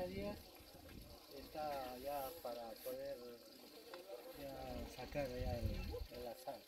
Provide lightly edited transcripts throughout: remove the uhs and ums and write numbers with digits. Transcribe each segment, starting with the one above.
días está ya para poder ya sacar ya el azar.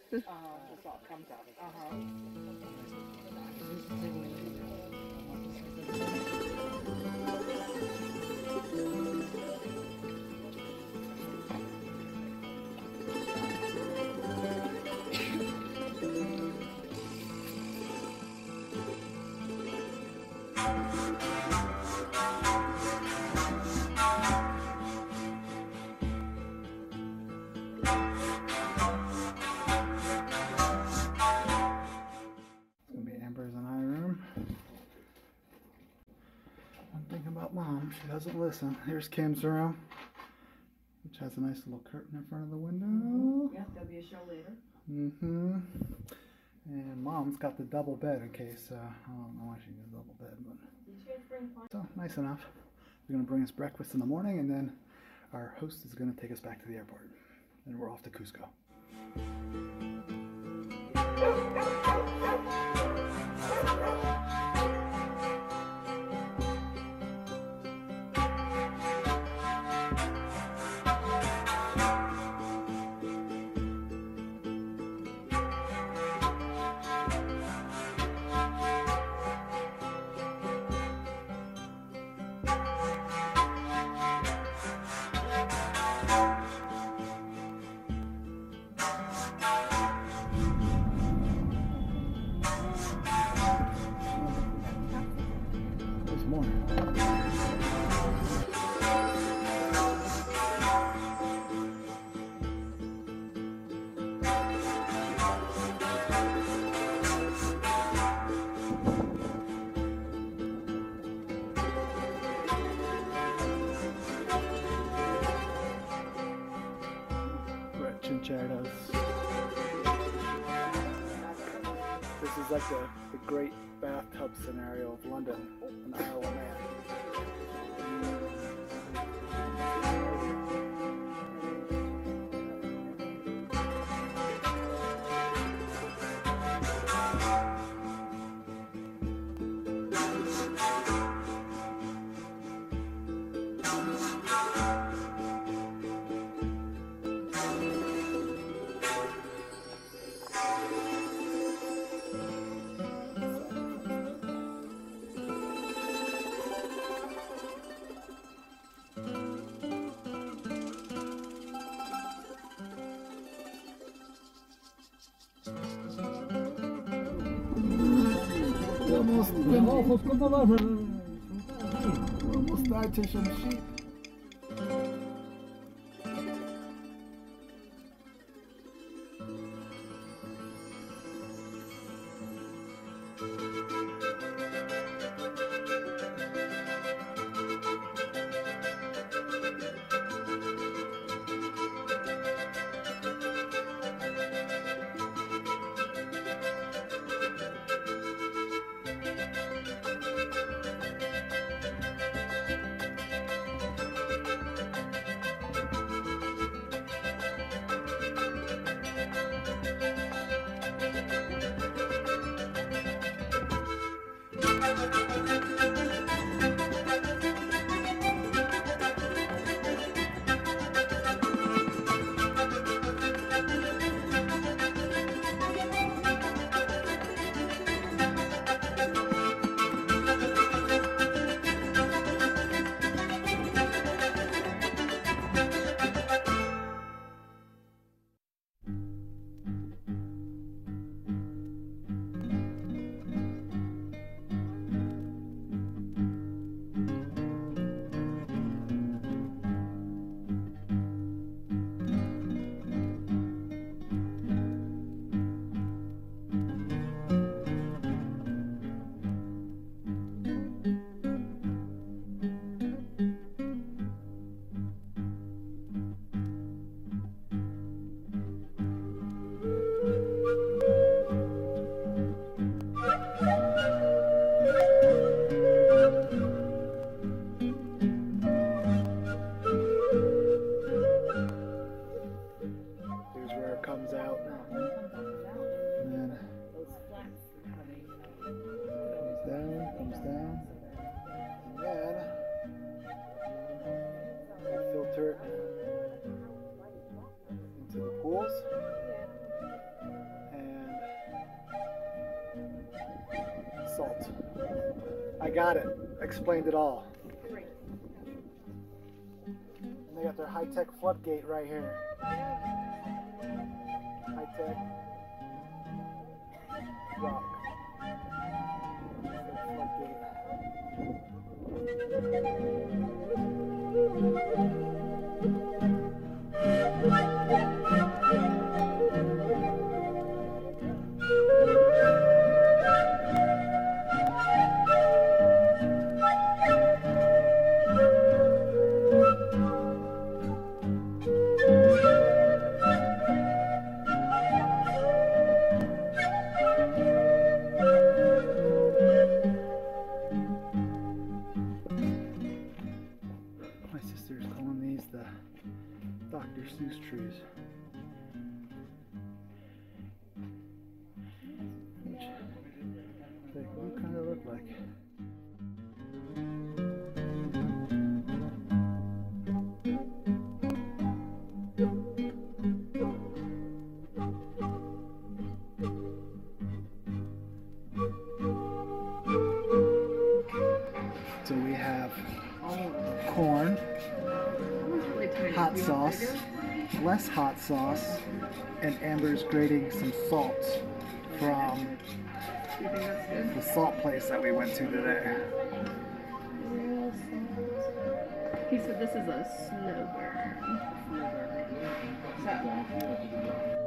Mom, she doesn't listen. Here's Kim's room, which has a nice little curtain in front of the window. Yeah, there'll be a show later. And Mom's got the double bed in case, I don't know why she needs a double bed, but so nice enough. They're gonna bring us breakfast in the morning, and then our host is gonna take us back to the airport, and we're off to Cusco. Chincheros. This is like the great bathtub scenario of London, an Isle of Man. Ojos, ¿cómo vas a...? Almost died to some sheep. salt. I got it. Explained it all. Great. And they got their high-tech floodgate right here. High-tech rock. Floodgate. My sister's calling these the Dr. Seuss trees. Which they do kind of look like. So we have corn, hot sauce, less hot sauce, and Amber's grating some salt from Do you think that's good? the salt place that we went to today. He said this is a slow burn. So,